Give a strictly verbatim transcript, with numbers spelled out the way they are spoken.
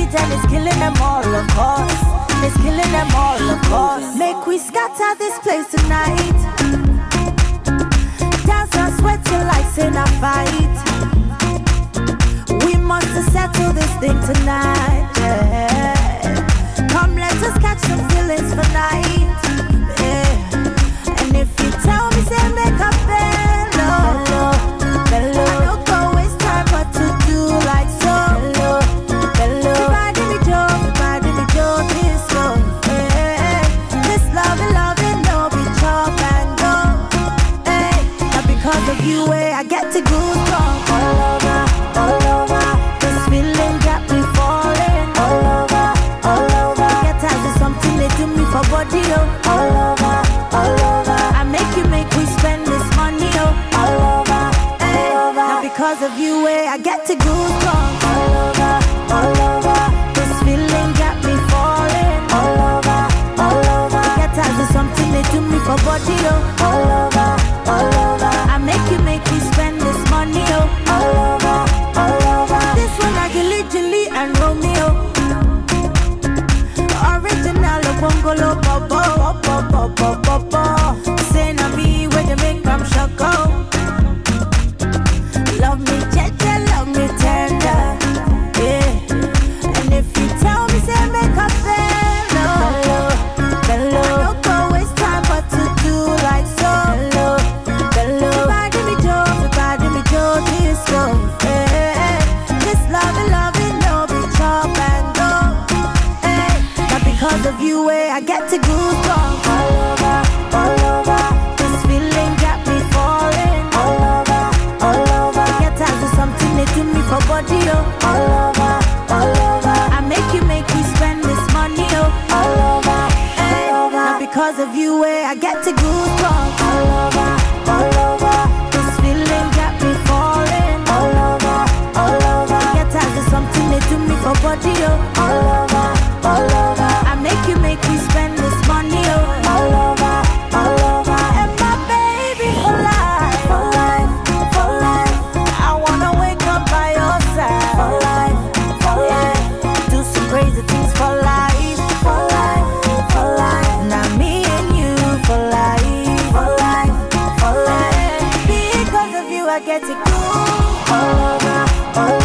night and it's killing them all, of course. It's killing them all, of course. Make we scatter this place tonight. Dance and sweat till like sin a fight. We must settle this thing tonight, yeah. Come, let us catch some feelings for night, yeah. And if you tell me, say make a bello, bello, I don't go waste time but to do like so. Bello, bello, everybody me joke, everybody me joke this so, yeah. This loving, loving, no be chop and go, hey. Now because of you, eh, I get to goosebumps all over, all over. This feeling got me falling all over, all over. Get as is something they do me for body, oh. All over, all over. I make you make we spend this money, oh. All over, hey. All over. Now because of you, eh, I get to goosebumps all over, all over. This feeling got me falling all over, all over. Get as is something they do me for body, oh. All over, all over. I make you make we spend this money, oh. All over, all over. This one I can literally and Romeo. Original Bongolo Bobo, Bobo, Bobo, Bobo. Say na me where you make them shock out. Love me jeje, love me tender, yeah. And if you tell me say make a bello, bello, I don't go waste time but to do like so. Bello, bello, everybody me joke, everybody me joke this go, yeah. This loving, loving, no be chop and go, hey. Now because of you, eh, I get to goosebumps all over, all over. This feeling got me falling all over, all over. Get as is something they do me for body, oh. All over, all over. I make you make me spend this money, oh. All over, hey. Now because of you, eh, I get to goosebumps all over, all over. This feeling got me falling all over, all over. Get as is something they do me for body, oh. All over, all over. I make you make me spend this money, oh. All over, all over. And my baby for life, for life, for life. I wanna wake up by your side for life, for life. Do some crazy things for life, for life, for life. Now me and you for life, for life, for life. Because of you I get to go all over, all over.